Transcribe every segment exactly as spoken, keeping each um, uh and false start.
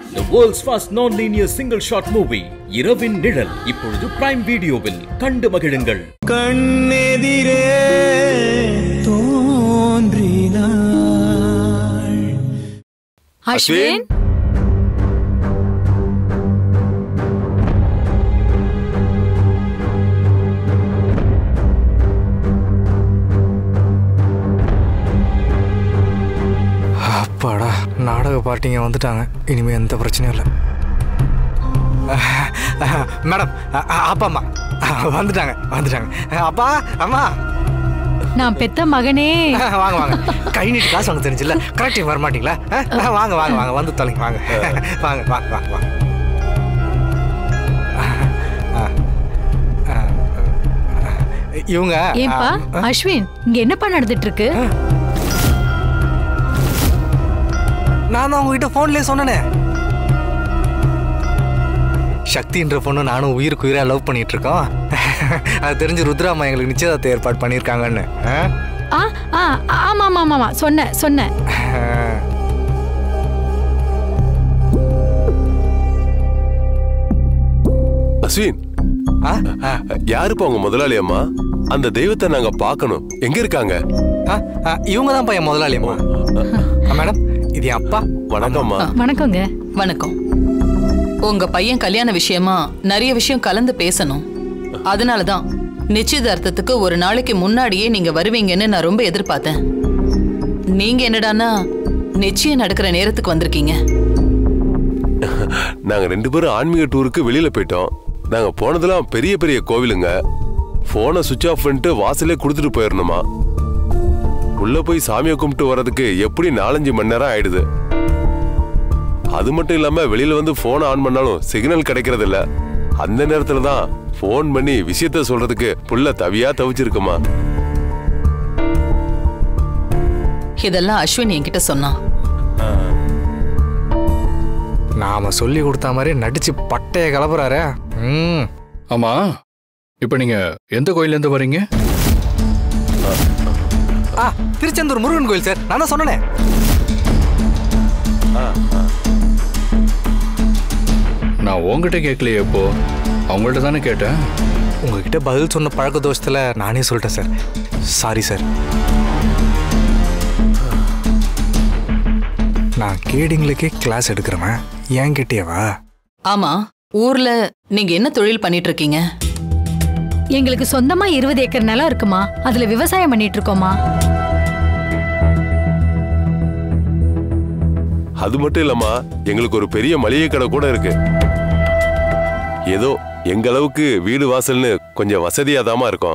the world's first non-linear single shot movie இரவின் நிழல் இப்பொழுது பிரைம் வீடியோவில் கண்டு மகிழுங்கள். கண்ணெதிரே தோன்றினாள். அஸ்வின், அப்பாடா, நாடக பாட்டிங்க வந்துட்டாங்க. இனிமே எந்த பிரச்சனையும் இல்லை. மேடம், அப்பா அம்மா வந்துட்டாங்க வந்துட்டாங்க அப்பா அம்மா, நான் பெத்த மகனே. வாங்க வாங்க. கை நீட்டு காசு வாங்க தெரிஞ்சில்ல, கரெக்டாக வர மாட்டீங்களா? வாங்க வாங்க வாங்க வந்து தொலைங்க. வாங்க வாங்க வாங்க வாங்க வாங்க. இவங்க ஏன்பா அஸ்வின், இங்க என்னப்பா நடந்துட்டு இருக்கு? நான் தான் உங்ககிட்ட போன்லயே சொன்னேனே, சக்தின்ற பொண்ணு நானும் உயிருக்கு உயிரா லவ் பண்ணிட்டு இருக்கோம். அது தெரிஞ்சு ருத்ராமா எங்களுக்கு நிச்சயதார்த்த ஏற்பாடு பண்ணியிருக்காங்கன்னு. ஆமா ஆமா ஆமா சொன்ன சொன்ன அஸ்வின், யாருப்பா உங்க முதலாளி அம்மா? அந்த தெய்வத்தை நாங்க பார்க்கணும். எங்க இருக்காங்க? இவங்க தான் என் முதலாளி அம்மா. மேடம், இது என் அப்பா. வணக்கம்மா. வணக்கங்க. வணக்கம். உங்க பையன் கல்யாண விஷயமா நிறைய விஷயம் கலந்து பேசணும். அதனாலதான் நிச்சயதார்த்தத்துக்கு ஒரு நாளைக்கு முன்னாடியே நீங்க வருவீங்கன்னு நான் ரொம்ப எதிர்பார்த்தேன். நீங்க என்னடானா நிச்சயம் நடக்கிற நேரத்துக்கு வந்திருக்கீங்க. நாங்க ரெண்டு பேரும் ஆன்மீக டூருக்கு வெளியில போயிட்டோம். நாங்க போனதெல்லாம் பெரிய பெரிய கோவிலுங்க. போனை சுவிட்ச் ஆஃப் பண்ணிட்டு வாசலே கொடுத்துட்டு போயிடணுமா. உள்ள போய் சாமியை கும்பிட்டு வர்றதுக்கு எப்படி நாலஞ்சு மணி நேரம் ஆயிடுது. அது மட்டும் இல்லாம வெளியில வந்து போன் ஆன் பண்ணாலும் சிக்னல் கிடைக்கிறது இல்ல. அந்த நேரத்துல தான் போன் பண்ணி விஷயத்த சொல்றதுக்கு புள்ள தவியா தவிச்சிருக்குமா. இதெல்லாம் அஸ்வின் என்கிட்ட சொன்னா. நாம சொல்லி கொடுத்த மாதிரி நடிச்சு பட்டைய கிளப்புறாரு. ம் ஆமா, இப்ப நீங்க எந்த கோயில இருந்து வரீங்க? ஆ, திருச்செந்தூர் முருகன் கோயில் சார். நான் தான் சொன்னேன். நான் உங்ககிட்ட கேட்கலையே, எப்போ அவங்கள்ட்ட தானே கேட்டேன். உங்ககிட்ட பதில் சொன்ன பழக்க தோஷத்துல நானே சொல்லிட்டேன் சார். Sorry sir. நான் கேடிங்களுக்கே கிளாஸ் எடுக்கிறவன், ஏன் கேட்டியவா? ஆமா, ஊர்ல நீங்க என்ன தொழில் பண்ணிட்டு இருக்கீங்க? எங்களுக்கு சொந்தமா இருபது ஏக்கர் நிலம் இருக்குமா, அதுல விவசாயம் பண்ணிட்டு இருக்கோமா. அது மட்டும் இல்லம்மா, எங்களுக்கு ஒரு பெரிய மளிகை கடை கூட இருக்கு. ஏதோ எங்க அளவுக்கு வீடு வாசல்னு கொஞ்சம் வசதியாதாமா இருக்கும்.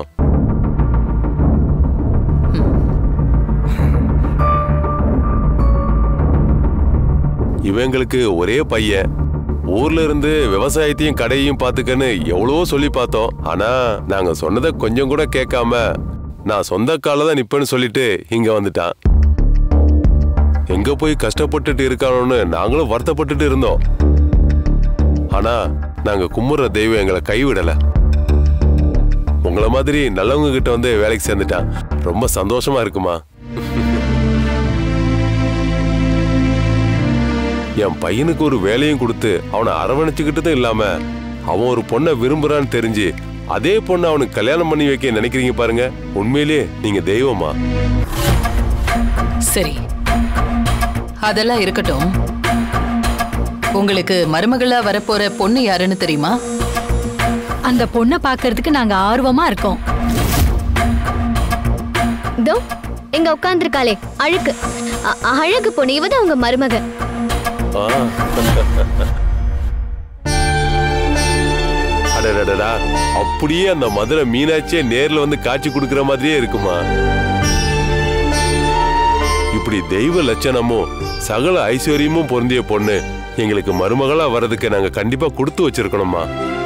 இவங்களுக்கு ஒரே பையன். ஊர்ல இருந்து விவசாயத்தையும் கடையையும் பாத்துக்கன்னு எவ்வளவோ சொல்லி பார்த்தோம். ஆனா நாங்க சொன்னதை கொஞ்சம் கூட கேட்காம நான் சொந்த கால தான் நிப்பேன்னு சொல்லிட்டு இங்க வந்துட்டான். எங்க போய் கஷ்டப்பட்டுட்டு இருக்கானோன்னு நாங்களும் வருத்தப்பட்டுட்டு இருந்தோம். ஆனா நாங்க கும்பிடுற தெய்வம் எங்களை கைவிடல. உங்களை மாதிரி நல்லவங்க கிட்ட வந்து வேலைக்கு சேர்ந்துட்டான். ரொம்ப சந்தோஷமா இருக்குமா. என் பையனுக்கு ஒரு வேலையும் கொடுத்து அவனை அரவணைச்சுக்கிட்டதும் இல்லாம அவன் ஒரு பொண்ணை விரும்புறான்னு தெரிஞ்சு அதே பொண்ணை அவனுக்கு கல்யாணம் பண்ணி வைக்க நினைக்கிறீங்க பாருங்க. உண்மையிலே நீங்க தெய்வமா. சரி, அதெல்லாம் இருக்கட்டும். உங்களுக்கு மருமகளா வரப்போற பொண்ணு யாருன்னு தெரியுமா? அந்த பொண்ணை பாக்குறதுக்கு நாங்க ஆர்வமா இருக்கோம். இதோ எங்க உட்கார்ந்திருக்காளே அழகு அழகு பொண்ணு, இவதான் உங்க மருமக. அடடடா, அப்படியே அந்த மதுரை மீனாட்சியே நேர்ல வந்து காட்சி கொடுக்கிற மாதிரியே இருக்குமா. இப்படி தெய்வ லட்சணமும் சகல ஐஸ்வர்யமும் பொருந்திய பொண்ணு எங்களுக்கு மருமகளா வர்றதுக்கு நாங்க கண்டிப்பா கொடுத்து வச்சிருக்கணுமா.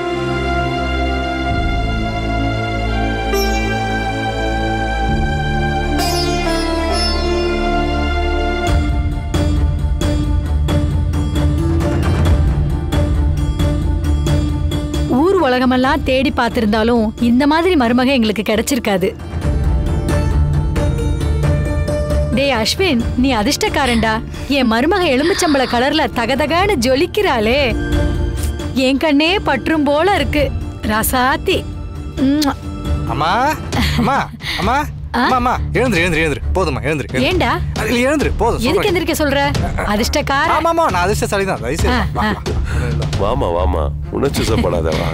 ஊர் உலகமெல்லாம் தேடி பார்த்திருந்தாலும் இந்த மாதிரி மருமக எங்களுக்கு கிடைச்சிருக்காது. டேய் அஸ்வின், நீ அதிர்ஷ்டக்காரன்டா. என் மருமக எலும்புச்சம்பள கலர்ல தகதகான்னு ஜொலிக்கிறாளே, என் கண்ணே பற்றும் போல இருக்கு. ராசாத்தி. ம்ம். அம்மா அம்மா அம்மா அம்மா அம்மா எழுந்துரு எழுந்துரு எழுந்துரு போதுமா எழுந்துரு எழுந்துரு. ஏண்டா அது இல்ல, எழுந்துரு போதும். எதுக்கு எந்திரிக்க சொல்ற? அதிர்ஷ்டக்கார. ஆமாமா, நான் அதிர்ஷ்டசாலி தான். தயவுசெய்து வா, ஆ, வா. வாமா வாமா, உணர்ச்சிசப்படாதவா.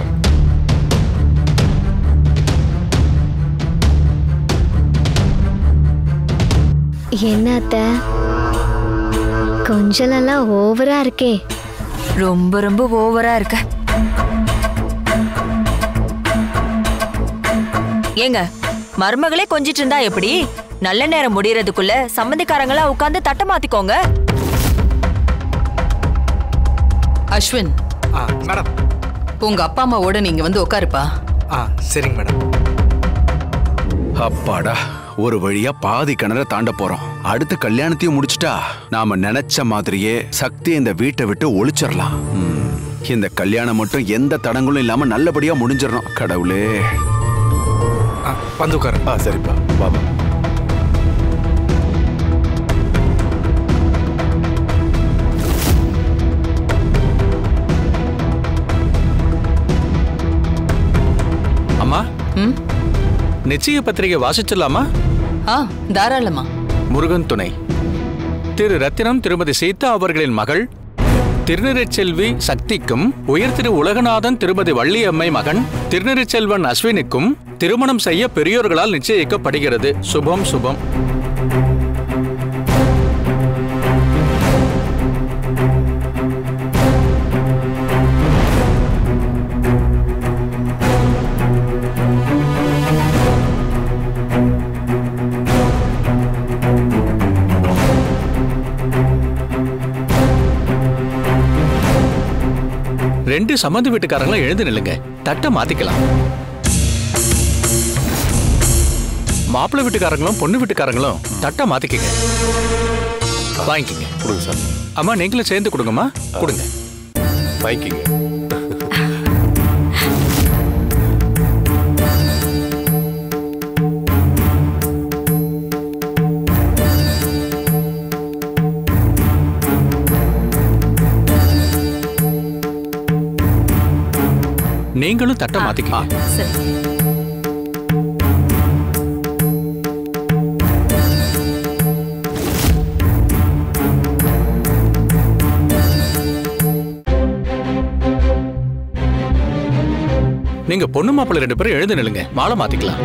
என்ன அத்தை, கொஞ்சலெல்லாம் ஓவரா இருக்கே. ரொம்ப ரொம்ப ஓவரா இருக்க. ஏங்க, மருமகளே கொஞ்சிட்டு இருந்தா எப்படி? நல்ல நேரம் முடியறதுக்குள்ள சம்பந்திக்காரங்களா உட்கார்ந்து தட்ட மாத்திக்கோங்க. அஸ்வின், ஆ மேடம். உங்க அப்பா அம்மாவோட நீங்க வந்து உட்காருப்பா. ஆ சரிங்க மேடம். அப்பாடா, ஒரு வழியா பாதி கிணற தாண்ட போறோம். அடுத்த கல்யாணத்தையும் முடிச்சிட்டா நாம நினைச்ச மாதிரியே சக்தி இந்த வீட்டை விட்டு ஒளிச்சிடலாம். இந்த கல்யாணம் மட்டும் எந்த தடங்களும் இல்லாம நல்லபடியா முடிஞ்சிடணும். கடவுளே. வந்து உட்காரு. ஆ சரிப்பா, வாமா. அம்மா, நிச்சய பத்திரிகை வாசிச்சிடலாமா? ஆ தாராளமா. முருகன் துணை. திரு ரத்தினம் திருமதி சீதா அவர்களின் மகள் திருநிறைச்செல்வி சக்திக்கும், உயர் திரு உலகநாதன் திருமதி வள்ளியம்மை மகன் திருநிறைச்செல்வன் அஸ்வினுக்கும் திருமணம் செய்ய பெரியோர்களால் நிச்சயிக்கப்படுகிறது. சுபம் சுபம். ரெண்டு சம்மந்தி வீட்டுக்காரங்களும் எழுந்து நில்லுங்க. தட்டை மாத்திக்கலாம். மாப்பிள்ளை வீட்டுக்காரங்களும் பொண்ணு வீட்டுக்காரங்களும் தட்டை மாத்திக்கங்க. வாங்கிக்கங்க. கொடுங்க சார். அம்மா, நீங்களும் சேர்ந்து கொடுங்கம்மா. கொடுங்க. வாங்கிக்கங்க. நீங்களும் தட்டை மாத்திக்கங்க. சரி. நீங்க பொண்ணு மாப்பிள்ளை ரெண்டு பேரும் எழுந்து நில்லுங்க. மாலை மாத்திக்கலாம்.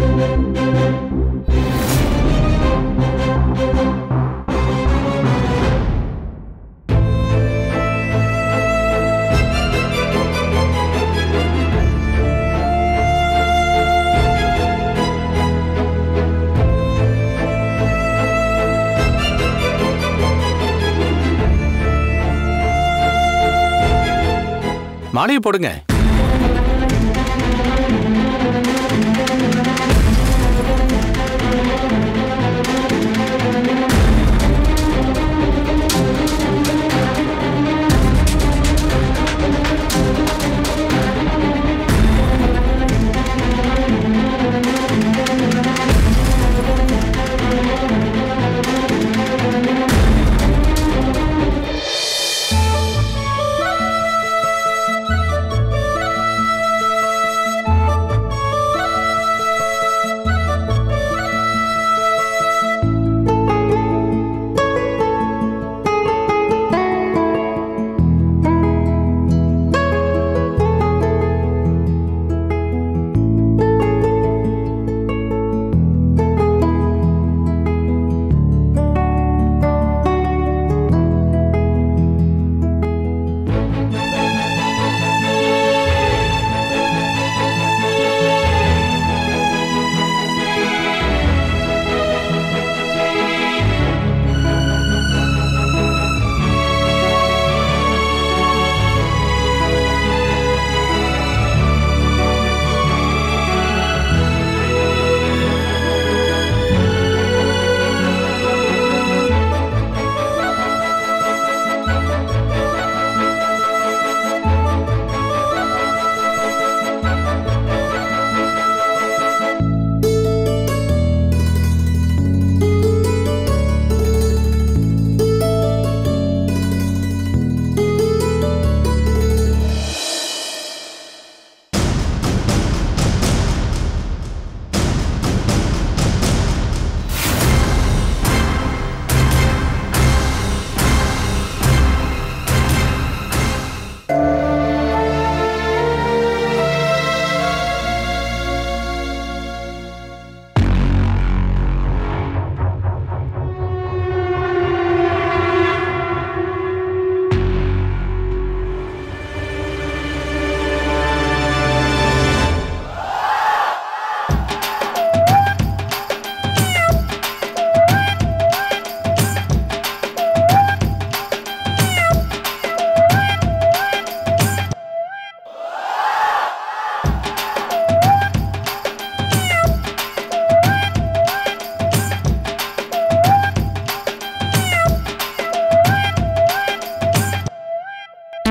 மாலையை போடுங்க.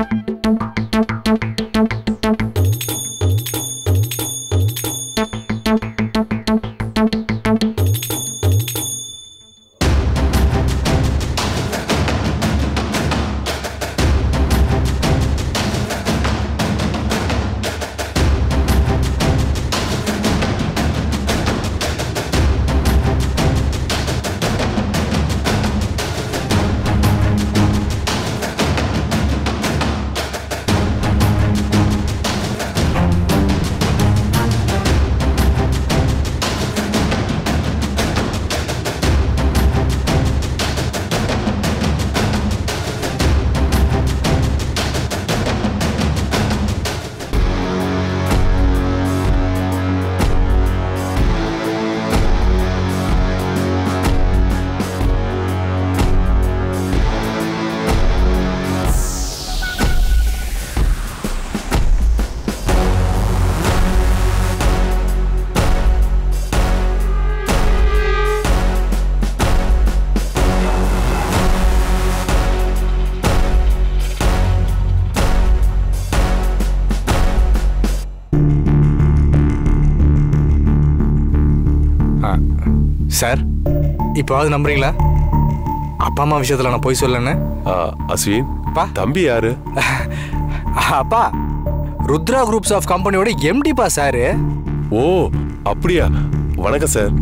சார், இப்போவாது நம்புறீங்களா? அப்பா அம்மா விஷயத்துல நான் போய் சொல்லன்னு. அஸ்வின், தம்பி யாரு? அப்பா, ருத்ரா குரூப்ஸ் ஆஃப் கம்பெனியோட எம்டி பா சார். ஓ அப்படியா? வணக்கம் சார்.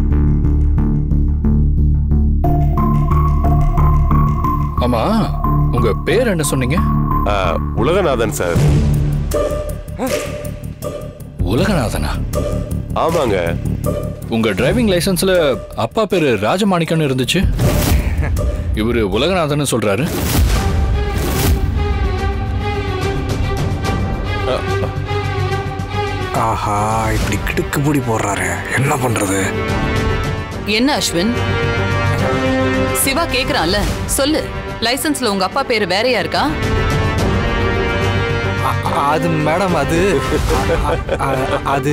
ஆமா, உங்க பேர் என்ன சொன்னீங்க? உலகநாதன் சார். உலகநாதனா? ஆமாங்க. உங்க டிரைவிங் லைசன்ஸ்ல அப்பா பேரு ராஜமாணிக்கன் இருந்துச்சு. இவரு உலகநாதன் சொல்றாரு. ஆஹா, இப்படி கிடுக்கு பூடி போடுறாரு. என்ன பண்றது? என்ன அஸ்வின், சிவா கேக்குறான்ல, சொல்லு. லைசன்ஸ்ல உங்க அப்பா பேரு வேறையா இருக்கா? அது மேடம், அது அது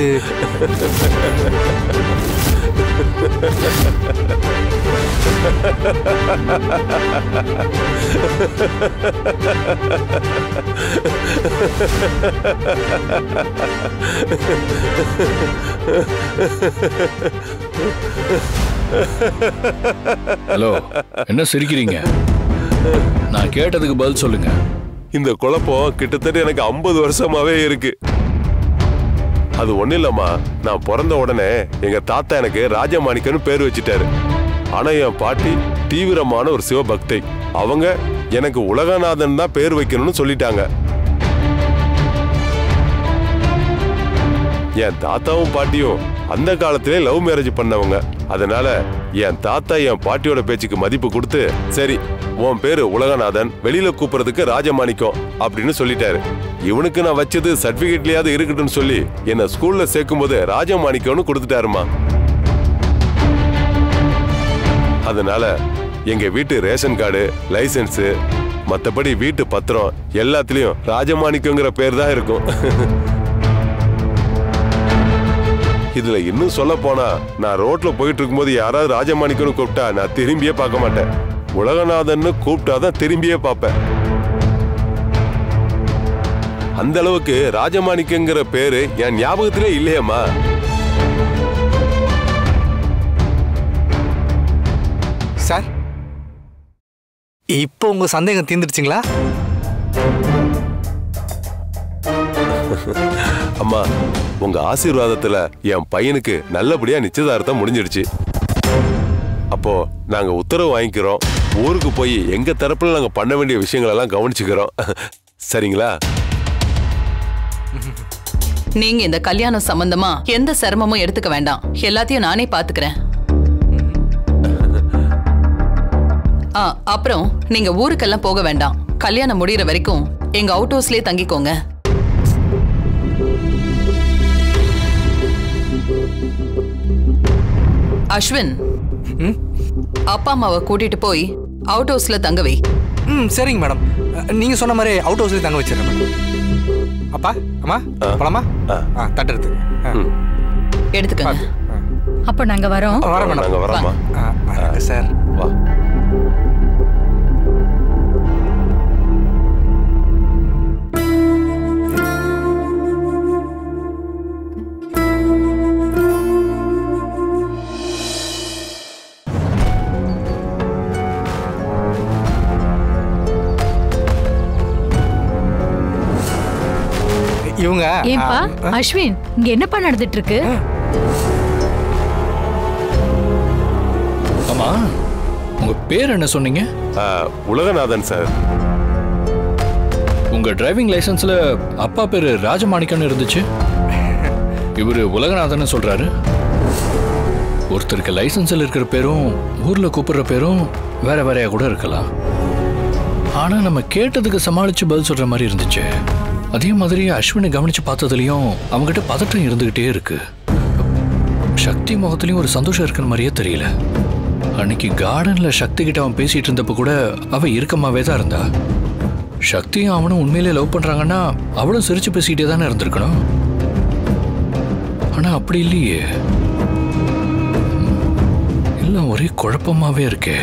ஹலோ, என்ன சிரிக்கிறீங்க? நான் கேட்டதுக்கு பதில் சொல்லுங்க. இந்த குழப்பம் கிட்டத்தட்ட எனக்கு ஐம்பது வருஷமாவே இருக்கு. அது ஒண்ணு இல்லம்மா, நான் பிறந்த உடனே எங்க தாத்தா எனக்கு ராஜமாணிக்கன்னு பேர் வச்சுட்டாரு. ஆனா என் பாட்டி தீவிரமான ஒரு சிவபக்தை. அவங்க எனக்கு உலகநாதன் தான் பேர் வைக்கணும்னு சொல்லிட்டாங்க. என் தாத்தாவும் பாட்டியும் அந்த காலத்திலே லவ் மேரேஜ் பண்ணவங்க. அதனால என் தாத்தா என் பாட்டியோட பேச்சுக்கு மதிப்பு கொடுத்து, சரி உன் பேரு உலகநாதன், வெளியில கூப்பிடுறதுக்கு ராஜமாணிக்கம் அப்படின்னு சொல்லிட்டாரு. இவனுக்கு நான் வச்சது சர்டிபிகேட்லயாவது இருக்கட்டும்னு சொல்லி என்ன ஸ்கூல்ல சேர்க்கும் போது ராஜமாணிக்கம்னு கொடுத்துட்டாருமா. அதனால எங்க வீட்டு ரேஷன் கார்டு, லைசன்ஸ், மத்தபடி வீட்டு பத்திரம் எல்லாத்துலயும் ராஜமாணிக்கங்கிற பேர் தான் இருக்கும். இதுல இன்னும் சொல்ல போனா, நான் ரோட்ல போயிட்டு இருக்கும்போது யாராவது ராஜமாணிக்கம்னு கூப்பிட்டா நான் திரும்பியே பார்க்க மாட்டேன். உலகநாதன்னு கூப்பிட்டாதான் திரும்பியே பார்ப்பேன். அந்த அளவுக்கு ராஜமாணிக்கங்கிற பேரு என் ஞாபகத்திலே இல்லையம்மா. சார், இப்போ உங்க சந்தேகம் தீர்ந்துடுச்சுங்களா? அம்மா, உங்க ஆசீர்வாதத்துல என் பையனுக்கு நல்லபடியா நிச்சயதார்த்தம் முடிஞ்சிடுச்சு. அப்போ நாங்க உத்தரவு வாங்கிக்கிறோம். ஊருக்கு போய் எங்க தரப்புல நாங்க பண்ண வேண்டிய விஷயங்கள் எல்லாம் கவனிச்சுக்கிறோம். சரிங்களா? நீங்க இந்த கல்யாணம் சம்பந்தமா எந்த சிரமமும் எடுத்துக்க வேண்டாம். எல்லாத்தையும் நானே பாத்துக்கிறேன். அப்புறம் நீங்க ஊருக்கெல்லாம் போக வேண்டாம். கல்யாணம் முடியற வரைக்கும் எங்க அவுட் ஹவுஸ்லயே தங்கிக்கோங்க. அஸ்வின், அப்பா அம்மாவை கூட்டிட்டு போய் அவுட் ஹவுஸ்ல தங்க வை. ம், சரிங்க மேடம். நீங்க சொன்ன மாதிரி அவுட் ஹவுஸ்ல தங்க வச்சிடறேன் மேடம். அப்பா, அம்மா, போலாமா? தட்டு எடுத்து எடுத்துக்கங்க. அப்ப நாங்க வரோம். வரோம் மேடம். நாங்க வரோமா? சார் வா. இவங்க ஏன்பா அஸ்வின் இங்க என்னப்பா நடந்துட்டு இருக்கு? ஆமா, உங்க பேர் என்ன சொன்னீங்க? உலகநாதன் சார். உங்க டிரைவிங் லைசன்ஸ்ல அப்பா பேரு ராஜமாணிக்கன்னு இருந்துச்சு. இவரு உலகநாதன் சொல்றாரு. ஒருத்தருக்கு லைசன்ஸ்ல இருக்கிற பேரும் ஊர்ல கூப்பிடுற பேரும் வேற வேறையா கூட இருக்கலாம். ஆனா நம்ம கேட்டதுக்கு சமாளிச்சு பதில் சொல்ற மாதிரி இருந்துச்சு. அதே மாதிரி அஸ்வினை கவனிச்சு பார்த்ததுலயும் அவங்ககிட்ட பதட்டம் இருந்துகிட்டே இருக்கு. சக்தி முகத்திலயும் ஒரு சந்தோஷம் இருக்கிற மாதிரியே தெரியல. அன்னைக்கு கார்டன்ல சக்தி கிட்ட அவன் பேசிட்டு இருந்தப்ப கூட அவ இறுக்கமாவே தான் இருந்தா. சக்தியும் அவனும் உண்மையிலே லவ் பண்றாங்கன்னா அவளும் சிரிச்சு பேசிக்கிட்டே தானே இருந்திருக்கணும். ஆனா அப்படி இல்லையே. எல்லாம் ஒரே குழப்பமாவே இருக்கே.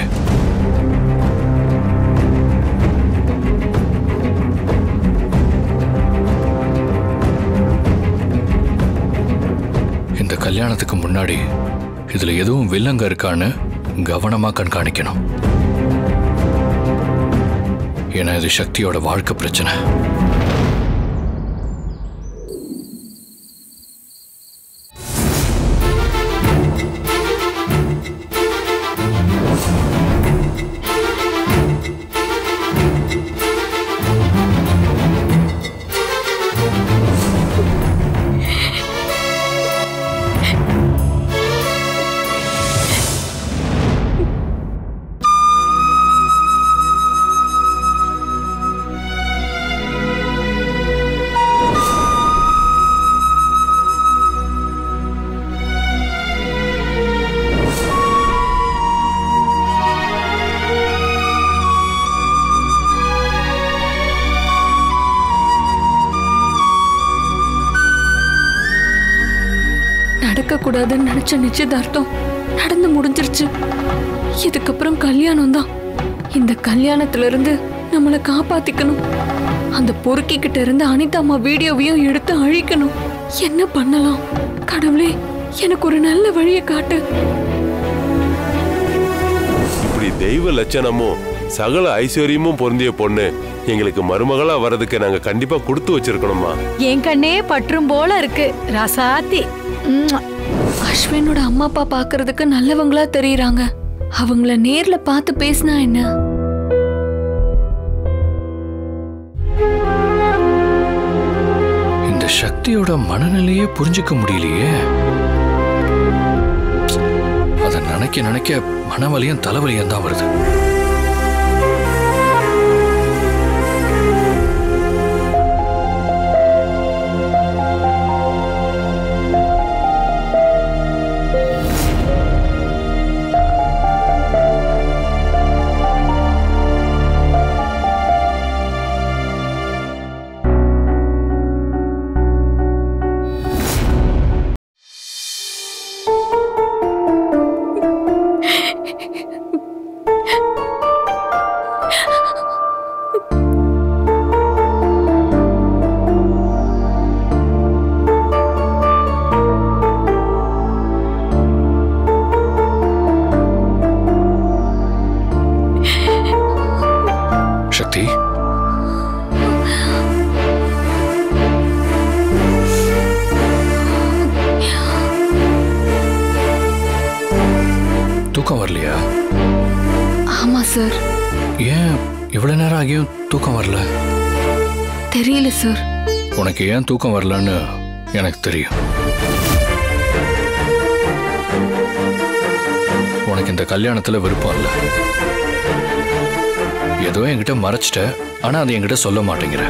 இந்த கல்யாணத்துக்கு முன்னாடி இதுல எதுவும் வில்லங்க இருக்கான்னு கவனமா கண்காணிக்கணும். ஏன்னா இது சக்தியோட வாழ்க்கை பிரச்சனை. நடக்கக்கூடாதுன்னு நினைச்ச நிச்சயதார்த்தம் நடந்து முடிஞ்சிருச்சு. இதுக்கப்புறம் கல்யாணம் தான். இந்த கல்யாணத்துல இருந்து நம்மளை காப்பாத்திக்கணும். அந்த பொறுக்கி கிட்ட இருந்து அனிதா அம்மா வீடியோவையும் எடுத்து அழிக்கணும். என்ன பண்ணலாம்? கடவுளே, எனக்கு ஒரு நல்ல வழியை காட்டு. இப்படி தெய்வ லட்சணமும் சகல ஐஸ்வர்யமும் பொருந்திய பொண்ணு எங்களுக்கு மருமகளா வர்றதுக்கு நாங்க கண்டிப்பா கொடுத்து வச்சிருக்கணுமா? என் கண்ணே பற்றும் போல இருக்கு ராசாத்தி. அஸ்வினோட அம்மா அப்பா பாக்குறதுக்கு நல்லவங்களா தெரியறாங்க. அவங்கள நேர்ல பார்த்து பேசினா என்ன? இந்த சக்தியோட மனநிலையே புரிஞ்சுக்க முடியலையே. அத நினைக்க நினைக்க மனவலியும் தலைவலியும் தான் வருது. சக்தி, தூக்கம் வரலையா? ஆமா சார். ஏன் இவ்வளவு நேரம் ஆகியும் தூக்கம் வரல? தெரியல சார். உனக்கு ஏன் தூக்கம் வரலன்னு எனக்கு தெரியும். உனக்கு இந்த கல்யாணத்துல விருப்பம் இல்லை. ஏதோ என்கிட்ட மறைச்சிட்ட, ஆனா அது என்கிட்ட சொல்ல மாட்டேங்கிற.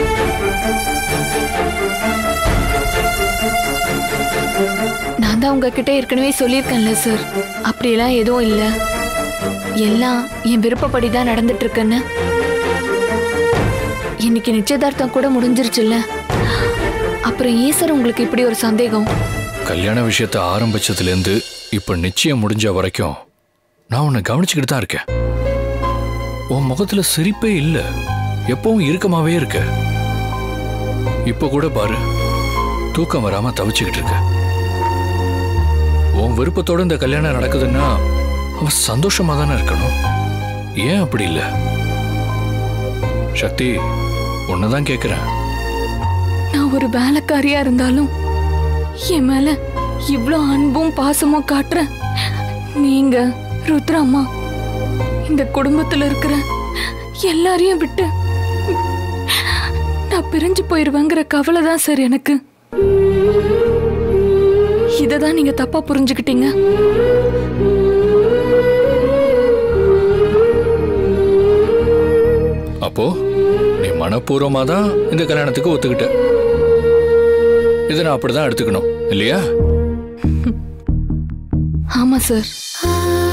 நான் தான் உங்ககிட்ட ஏற்கனவே சொல்லியிருக்கேன்ல சார், அப்படியெல்லாம் எதுவும் இல்லை. எல்லாம் என் விருப்பப்படி தான் நடந்துட்டு இருக்குன்னு. இன்னைக்கு நிச்சயதார்த்தம் கூட முடிஞ்சிருச்சுல்ல, அப்புறம் ஏன் சார் உங்களுக்கு இப்படி ஒரு சந்தேகம்? கல்யாண விஷயத்தை ஆரம்பிச்சதுல இருந்து இப்ப நிச்சயம் முடிஞ்ச வரைக்கும் நான் உன்னை கவனிச்சுக்கிட்டு தான் இருக்கேன். உன் முகத்துல சிரிப்பே இல்ல, எப்பவும் இறுக்கமாவே இருக்க. இப்ப கூட பாரு, தூக்கம் வராம தவிச்சுக்கிட்டு இருக்க. உன் விருப்பத்தோட இந்த கல்யாணம் நடக்குதுன்னா அவன் சந்தோஷமா தானே இருக்கணும். ஏன் அப்படி இல்ல? சக்தி, உன்னதான் கேக்குறேன். நான் ஒரு வேலைக்காரியா இருந்தாலும் என் மேல இவ்ளோ அன்பும் பாசமும் காட்டுற நீங்க ருத்ராம்மா இந்த குடும்பத்துல இருக்கிற எல்லாரையும் விட்டு நான் பிரிஞ்சு போயிருவேங்கிற கவலை தான் சார் எனக்கு. இததான் நீங்க தப்பா புரிஞ்சுக்கிட்டீங்க. அப்போ நீ மனப்பூர்வமா தான் இந்த கல்யாணத்துக்கு ஒத்துக்கிட்ட. இதை நான் அப்படிதான் எடுத்துக்கணும் இல்லையா? ஆமா சார்.